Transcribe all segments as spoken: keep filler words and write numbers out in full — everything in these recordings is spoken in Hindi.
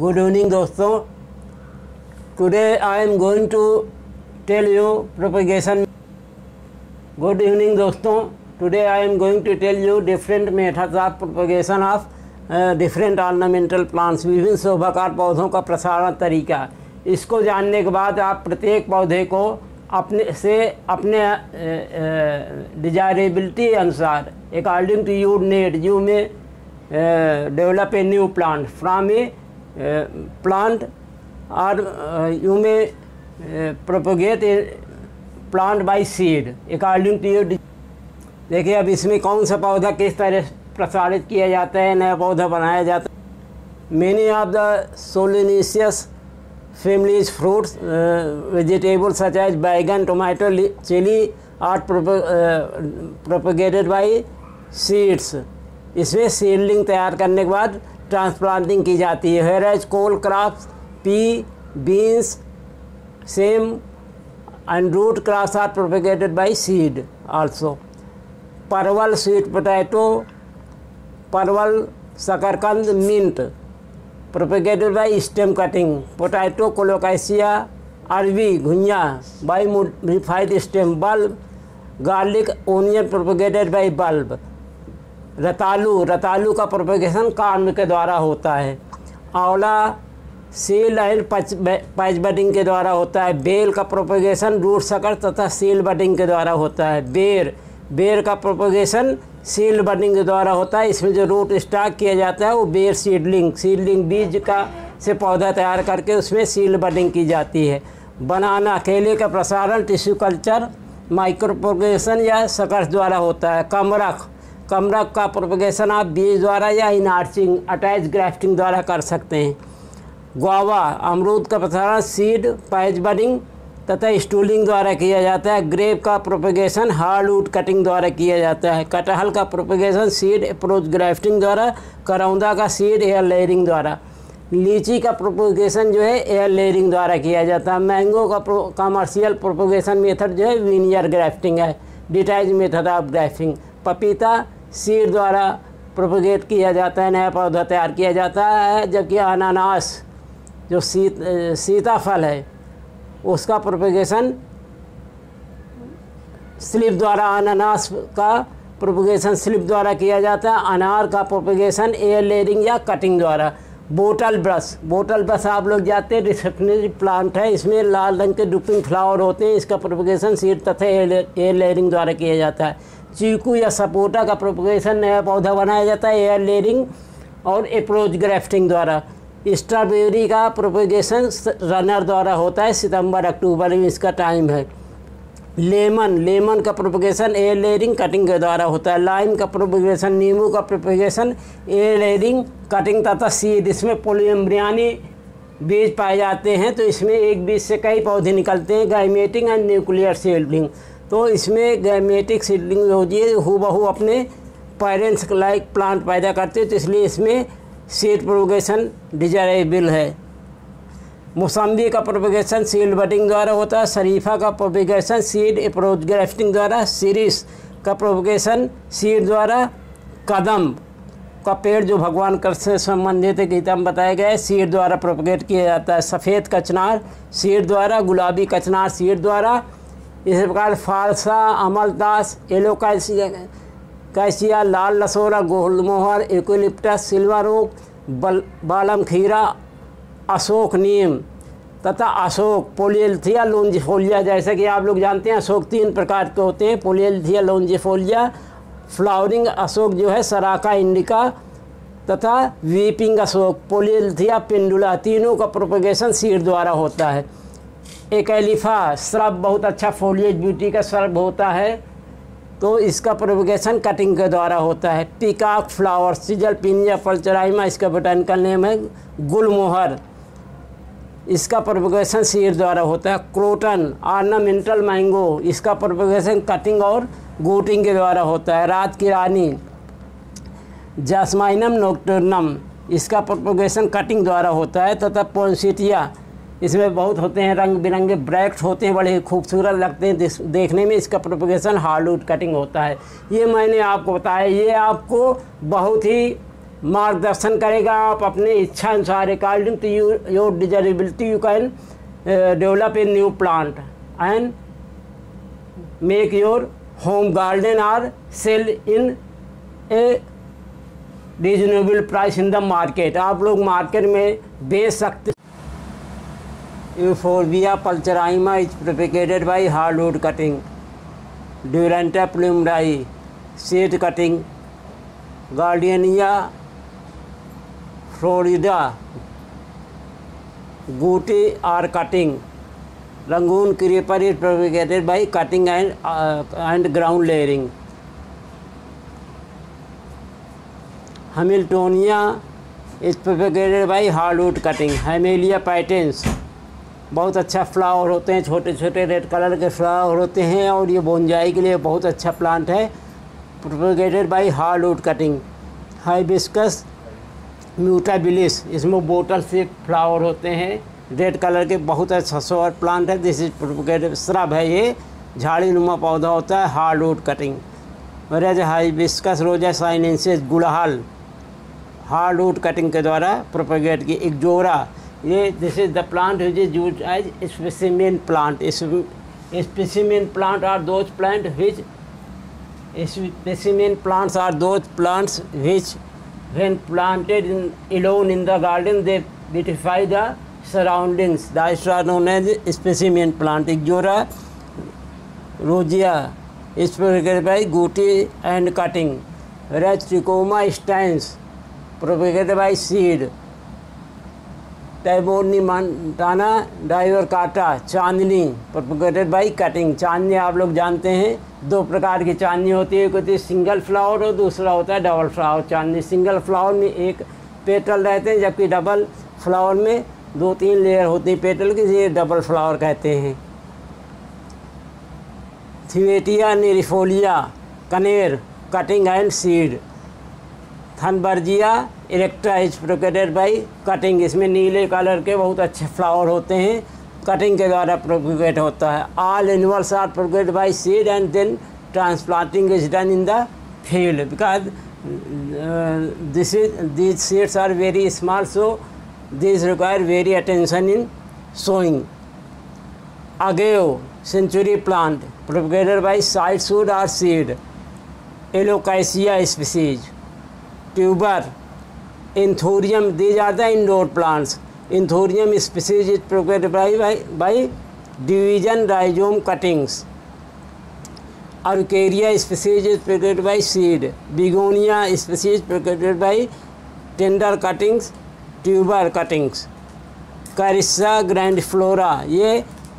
Good evening दोस्तों. Today I am going to tell you propagation. Good evening दोस्तों. Today I am going to tell you different methods of propagation of uh, different ornamental plants. विभिन्न शोभाकार पौधों का प्रसारण तरीका. इसको जानने के बाद आप प्रत्येक पौधे को अपने से अपने डिजायरेबिलिटी अनुसार according to your need you may develop a new plant from a plant और you may propagate a plant by seed according to your. देखिए अब इसमें कौन सा पौधा किस तरह प्रसारित किया जाता है, नया पौधा बनाया जाता है. Many of the solanaceous families, fruits, uh, vegetables such as बैगन, tomato, chili are prop- uh, propagated by seeds. इसमें सीडलिंग तैयार करने के बाद ट्रांसप्लांटिंग की जाती है. Here as cole crops, pea, beans, सेम and root crops are propagated by seed also. परवल, स्वीट पोटैटो, परवल, शकरकंद, mint propagated by stem cutting. Potato, colocasia, अरबी, घुइया by modified stem. Bulb, garlic, onion propagated by bulb. रतालू, रतालू का प्रोपेगेशन कार्म के द्वारा होता है. आंवला सील एंड पैच बडिंग के द्वारा होता है. बेल का प्रोपेगेशन रूट सकर तथा सील बडिंग के द्वारा होता है. बेर, बेर का प्रोपेगेशन सील बडिंग के द्वारा होता है. इसमें जो रूट स्टॉक किया जाता है वो बेर सीडलिंग सीडलिंग बीज का से पौधा तैयार करके उसमें सील बडिंग की जाती है. बनाना, केले का प्रसारण टिश्यू कल्चर, माइक्रो प्रोपेगेशन या सकर्स द्वारा होता है. कमरख, कमरख का प्रोपेगेशन आप बीज द्वारा या इनार्चिंग अटैच ग्राफ्टिंग द्वारा कर सकते हैं. गुआवा, अमरूद का प्रसारण सीड पैच बडिंग तथा स्टूलिंग द्वारा किया जाता है. ग्रेप का प्रोपेगेशन हार्डवुड कटिंग द्वारा किया जाता है. कटहल का प्रोपेगेशन सीड अप्रोच ग्राफ्टिंग द्वारा. करौंदा का सीड एयर लेयरिंग द्वारा. लीची का प्रोपेगेशन जो है एयर लेयरिंग द्वारा किया जाता है. मैंगो का कमर्शियल प्रोपेगेशन मेथड जो है विनियर ग्राफ्टिंग है, डिटैच मेथड ऑफ ग्राफ्टिंग. पपीता सीड द्वारा प्रोपेगेट किया जाता है, नया पौधा तैयार किया जाता है. जबकि अनानास जो सीत सीताफल है उसका प्रोपेगेशन स्लिप द्वारा, अनानास का प्रोपेगेशन स्लिप द्वारा किया जाता है. अनार का प्रोपेगेशन एयर लेयरिंग या कटिंग द्वारा. बोटल ब्रश, बोटल ब्रश आप लोग जानते हैं रिसेप्शनरी प्लांट है. इसमें लाल रंग के ड्रूपिंग फ्लावर होते हैं. इसका प्रोपेगेशन सीड तथा एयर लेयरिंग द्वारा किया जाता है. चीकू या सपोटा का प्रोपेगेशन नया पौधा बनाया जाता है एयर लेयरिंग और अप्रोच ग्राफ्टिंग द्वारा. स्ट्रॉबेरी का प्रोपेगेशन रनर द्वारा होता है. सितंबर अक्टूबर में इसका टाइम है. लेमन, लेमन का प्रोपेगेशन एयर लेयरिंग कटिंग के द्वारा होता है. लाइम का प्रोपेगेशन, नींबू का प्रोपेगेशन एयर लेयरिंग कटिंग तथा सीड. इसमें पोलियम्ब्रियानी बीज पाए जाते हैं तो इसमें एक बीज से कई पौधे निकलते हैं. गैमेटिक एंड न्यूक्लियर सीडलिंग, तो इसमें गैमेटिक सीडलिंग होती है हूबहू अपने पेरेंट्स लाइक प्लांट पैदा करते हैं, तो इसलिए इसमें सीड प्रोपेगेशन डिजायरेबल है. मौसम्बी का प्रोपेगेशन सीड बडिंग द्वारा होता है. शरीफा का प्रोपेगेशन सीड अप्रोच ग्राफ्टिंग द्वारा. सीरिस का प्रोपेगेशन सीड द्वारा. कदम का पेड़ जो भगवान कृष्ण से संबंधित है, गीता में बताया गया है, सीड द्वारा प्रोपेगेट किया जाता है. सफ़ेद कचनार सीड द्वारा. गुलाबी कचनार सीड द्वारा. इसी प्रकार फारसा, अमलतास, येलो कैसिया कैसिया लाल लसोरा, गोलमोहर, यूकेलिप्टस, सिल्वर ओक, बल बालम खीरा, अशोक नीम तथा अशोक. पोलियल्थिया लोंजिफोलिया, जैसा कि आप लोग जानते हैं अशोक तीन प्रकार के होते हैं. पोलियल्थिया लोंजिफोलिया, फ्लावरिंग अशोक जो है सराका इंडिका तथा वीपिंग अशोक. पोलियल्थिया पेंडुला, तीनों का प्रोपेगेशन सीड द्वारा होता है. एकैलिफा श्रब बहुत अच्छा फोलिएज ब्यूटी का श्रब होता है, तो इसका प्रोपेगेशन कटिंग के द्वारा होता है. Peacock flower, caesalpinia pulcherrima इसका बोटैनिकल नेम है. गुलमोहर, इसका प्रोपेगेशन सीड द्वारा होता है. क्रोटन ऑर्नामेंटल मैंगो, इसका प्रोपेगेशन कटिंग और गूटिंग के द्वारा होता है. रात की रानी जैस्माइनम नोक्टर्नम, इसका प्रोपेगेशन कटिंग द्वारा होता है. तथा पोंसिटिया, इसमें बहुत होते हैं, रंग बिरंगे ब्रैक्ट होते हैं, बड़े खूबसूरत लगते हैं देखने में. इसका प्रोपेगेशन हार्डवुड कटिंग होता है. ये मैंने आपको बताया. ये आपको बहुत ही मार्गदर्शन करेगा। आप अपने इच्छा अनुसार according to you your desirability you can develop a new plant and make your home garden और sell in a reasonable price in the market. आप लोग मार्केट में बेच सकते। Euphorbia pulcherrima is propagated by hardwood cutting, duranta plumieri seed cutting, gardenia florida गुटी or cutting, Rangoon creeper is propagated by cutting and and ground layering, hamiltonia is propagated by hardwood cutting, hamelia patens बहुत अच्छा फ्लावर होते हैं, छोटे छोटे रेड कलर के फ्लावर होते हैं और ये बोनजाई के लिए बहुत अच्छा प्लांट है, propagated by hardwood cutting, hibiscus mutabilis इसमें बोतल से फ्लावर होते हैं, रेड कलर के बहुत अच्छा शोर प्लांट है। दिस इज प्रोपेगेटेड श्रब है, ये झाड़ी नुमा पौधा होता है, हार्डवुड कटिंग। वरेज हाइबिस्कस रोजा साइनेंसिस गुड़हल हार्डवुड कटिंग के द्वारा प्रोपेगेट की। एक जोरा ये this is the plant which is used as specimen plant. Specimen plant are those plant which specimen plants are those plants which when planted in, alone in the garden they beautify the surroundings. These are known as specimen plant. Ixora rosea is propagated by guti and cutting, whereas Trichoma stans propagated by seed. Tabernaemontana divaricata चांदनी प्रोपेगेटेड बाई कटिंग। चांदनी आप लोग जानते हैं दो प्रकार की चांदनी होती है, एक होती है सिंगल फ्लावर और दूसरा होता है डबल फ्लावर चांदनी। सिंगल फ्लावर में एक पेटल रहते हैं जबकि डबल फ्लावर में दो तीन लेयर होती है पेटल की, ये डबल फ्लावर कहते हैं। थिवेटिया निरिफोलिया कनेर cutting and seed, thunbergia erecta is propagated by cutting. इसमें नीले कलर के बहुत अच्छे फ्लावर होते हैं, कटिंग के द्वारा प्रोपेगेट होता है। All animals are propagated by seed and then transplanting is done in the field because this is these seeds are very small so this require very attention in sowing. Agave century plant propagated by side shoot और seed, alocasia species, tuber, anthurium these are the indoor plants. Anthurium species is propagated by by division rhizome cuttings, araucaria species is propagated by seed, begonia species propagated by tender cuttings, tuber cuttings, carissa grandiflora ये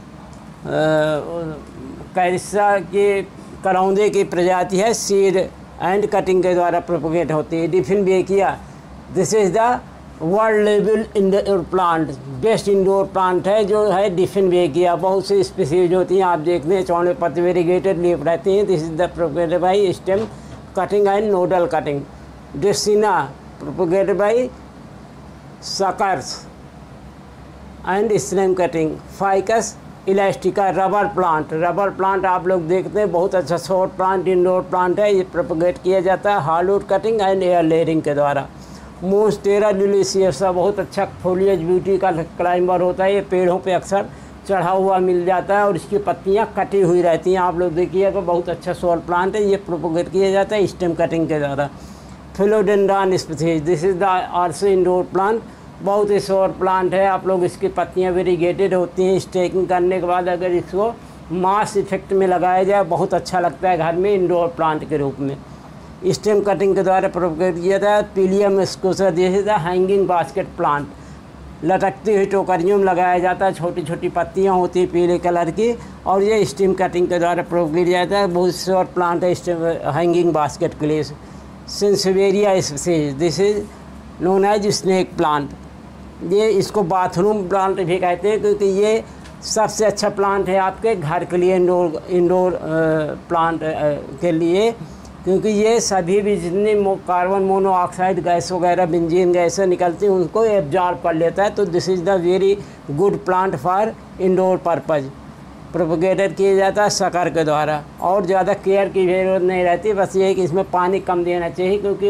कैरिसा के करौंदे की प्रजाति है, सीड एंड कटिंग के द्वारा प्रोपेगेट होती है। Dieffenbachia this is the world level indoor plant, best indoor plant है जो है डिफिनबेकिया। बहुत सी स्पीसीज होती हैं, आप देखते हैं चौड़े पत्ते वेरीगेटेड लीफ रहती हैं। This is the propagated by stem cutting and nodal cutting. Dracaena propagated by suckers and stem cutting. Ficus elastica rubber plant, rubber plant आप लोग देखते हैं बहुत अच्छा शॉर्ट प्लांट इंडोर प्लांट है, ये प्रोपेगेट किया जाता है hardwood cutting and air layering के द्वारा। मोन्स्टेरा ल्यूलिसियसा बहुत अच्छा फोलिएज ब्यूटी का क्लाइंबर होता है, ये पेड़ों पे अक्सर चढ़ा हुआ मिल जाता है और इसकी पत्तियां कटी हुई रहती हैं। आप लोग देखिएगा बहुत अच्छा शॉर्ट प्लांट है, ये प्रोपेगेट किया जाता है स्टेम कटिंग के द्वारा। Philodendron species this is the also indoor plant, बहुत ही शोर प्लांट है। आप लोग इसकी पत्तियां वेरीगेटेड होती हैं, स्टेकिंग करने के बाद अगर इसको मास इफेक्ट में लगाया जाए बहुत अच्छा लगता है घर में इंडोर प्लांट के रूप में। स्टेम कटिंग के द्वारा प्रोपेगेट किया था। पीलियम स्कोसा this is the hanging basket plant, लटकती हुई टोकरियों में लगाया जाता है, छोटी छोटी पत्तियां होती हैं पीले कलर की और ये स्टेम कटिंग के द्वारा प्रोपेगेट किया जाता है। बहुत शोर प्लांट है स्टेम हैंगिंग बास्केट के लिए। Sansevieria species this is known as snake plant, ये इसको बाथरूम प्लांट भी कहते हैं क्योंकि ये सबसे अच्छा प्लांट है आपके घर के लिए इंडोर इंडोर प्लांट के लिए, क्योंकि ये सभी भी जितनी कार्बन मोनोऑक्साइड गैस वगैरह बेंजीन गैसें निकलती हैं उनको एब्जॉर्ब कर लेता है। तो this is the very good plant for indoor purpose. Propagated किया जाता है शकर के द्वारा और ज़्यादा केयर की जरूरत नहीं रहती, बस ये है कि इसमें पानी कम देना चाहिए क्योंकि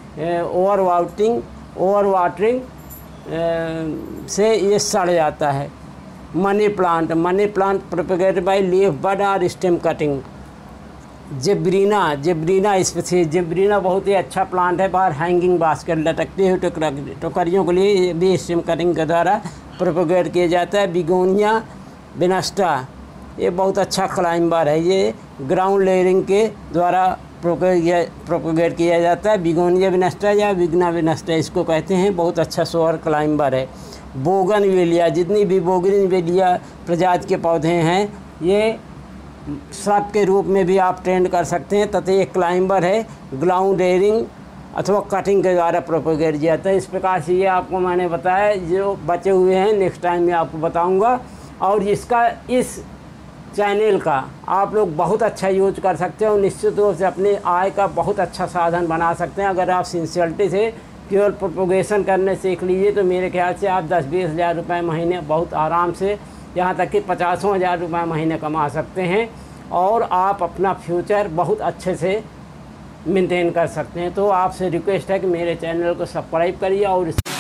ओवर वाटरिंग ओवर वाटरिंग से ये सड़ जाता है। Money plant money plant propagated by leaf bud और stem cutting. Zebrina zebrina species zebrina बहुत ही अच्छा प्लांट है। बाहर हैंगिंग बास्केट लटकती हुई टोकरियों के लिए ये भी स्टेम कटिंग के द्वारा प्रोपेगेट किया जाता है। बिगोनिया विनस्टा ये बहुत अच्छा क्लाइंबर है। ये ग्राउंड लेयरिंग के द्वारा प्रोपेगेट किया जाता है। बिगोनिया विनस्टा या विग्ना विनस्टा इसको कहते हैं। बहुत अच्छा सोअर क्लाइंबर है। बोगनवेलिया जितनी भी बोगनवेलिया प्रजाति के पौधे हैं ये श्रब के रूप में भी आप ट्रेंड कर सकते हैं तथा ये क्लाइंबर है। ग्राउंड लेयरिंग अथवा कटिंग के द्वारा प्रोपेगेट किया जाता है। इस प्रकार से ये आपको मैंने बताया। जो बचे हुए हैं नेक्स्ट टाइम में आपको बताऊंगा। और इसका इस चैनल का आप लोग बहुत अच्छा यूज कर सकते हैं और निश्चित रूप से अपनी आय का बहुत अच्छा साधन बना सकते हैं। अगर आप सिंसियरिटी से केवल प्रोपोगेशन करने सीख लीजिए तो मेरे ख्याल से आप दस बीस हज़ार रुपये महीने बहुत आराम से, यहाँ तक कि पचासों हज़ार रुपये महीने कमा सकते हैं और आप अपना फ्यूचर बहुत अच्छे से मेंटेन कर सकते हैं। तो आपसे रिक्वेस्ट है कि मेरे चैनल को सब्सक्राइब करिए और